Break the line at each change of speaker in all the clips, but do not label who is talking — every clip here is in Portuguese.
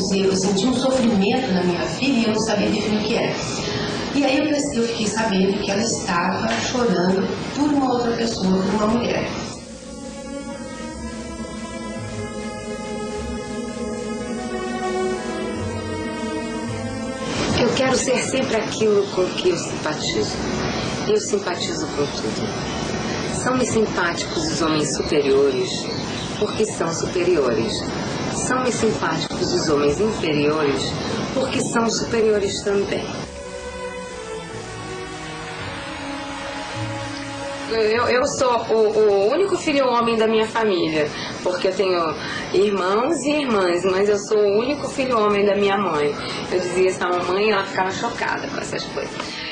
dizer, eu senti um sofrimento na minha filha e eu não sabia definir o que era. E aí eu fiquei sabendo que ela estava chorando por uma outra pessoa, por uma mulher.
Eu quero ser sempre aquilo com que eu simpatizo. Eu simpatizo com tudo. São-me simpáticos os homens superiores, porque são superiores. São-me simpáticos os homens inferiores, porque são superiores também. Eu sou o único filho homem da minha família, porque eu tenho irmãos e irmãs, mas eu sou o único filho homem da minha mãe. Eu dizia isso à mamãe e ela ficava chocada com essas coisas.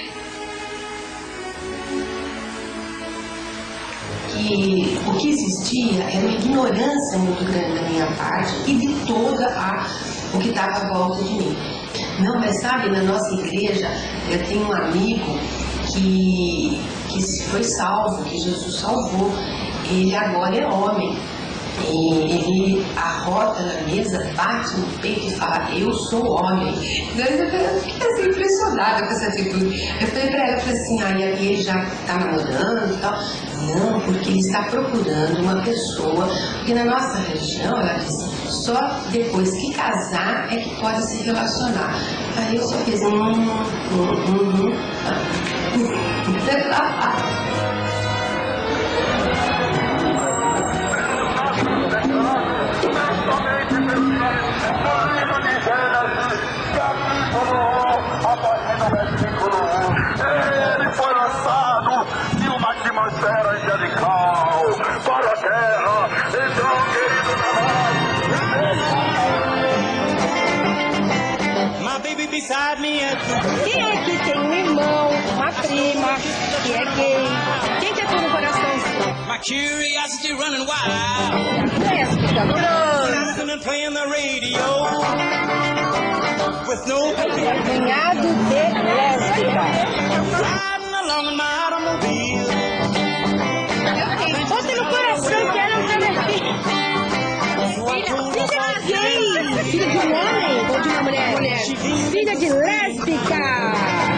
E o que existia era uma ignorância muito grande da minha parte e de toda o que estava à volta de mim. Não, mas sabe, na nossa igreja eu tenho um amigo que foi salvo, que Jesus salvou. Ele agora é homem. E ele arrota na mesa, bate no peito e fala, eu sou homem. Eu fiquei assim, impressionada com essa atitude. Eu falei pra ela, assim, ele já está namorando e tal. Não, porque ele está procurando uma pessoa, porque na nossa religião, ela disse, só depois que casar é que pode se relacionar. Aí eu só fiz
Ele foi lançado de uma atmosfera angelical para a terra. Então, querido,
quem é que tem um irmão, uma prima, que é gay? Quem quer ter um coração?
My curiosity running wild.
Lésbica,
Playing the radio with no
cunhado de lésbica.
riding along in my automobile.
Bota no coração que ela é minha filha. Filha de gay. Filha de um homem ou de uma mulher? Filha de lésbica.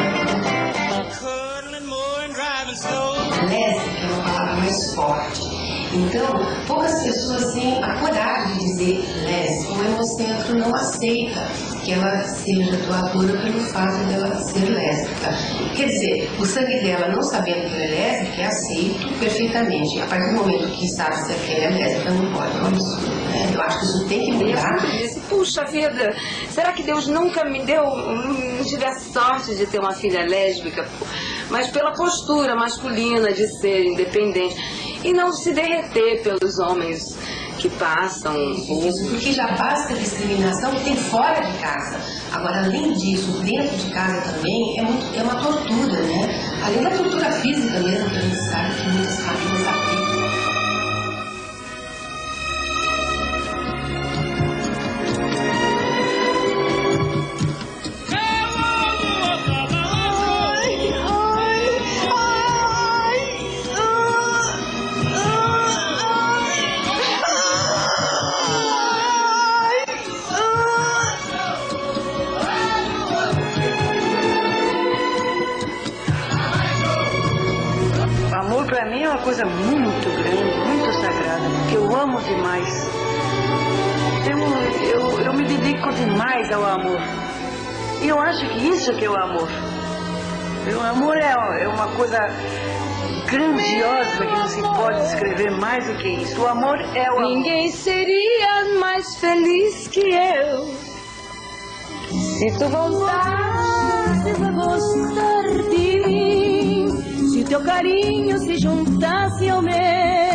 Lésbica é uma palavra mais forte. Então, poucas pessoas têm a coragem de dizer lésbica. O Hemocentro não aceita que ela seja doadora pelo fato dela ser lésbica. Quer dizer, o sangue dela, não sabendo que ela é lésbica, é aceito perfeitamente. A partir do momento que sabe se ela é lésbica, não pode. É um absurdo, né? Eu acho que isso tem que mudar.
Puxa vida, será que Deus nunca me deu, não tive a sorte de ter uma filha lésbica, mas pela postura masculina de ser independente e não se derreter pelos homens que passam.
Porque já basta discriminação que tem fora de casa. Agora, além disso, dentro de casa também é uma tortura, né? Além da tortura física mesmo, que a gente sabe que muitas famílias aplicam.
Para mim é uma coisa muito grande, muito sagrada, porque eu amo demais. Eu me dedico demais ao amor. E eu acho que isso que é o amor. O amor é uma coisa grandiosa que não se pode descrever mais do que isso. O amor é o amor.
Ninguém seria mais feliz que eu se tu voltasses a gostar de mim. Se o teu carinho se juntasse ao meu.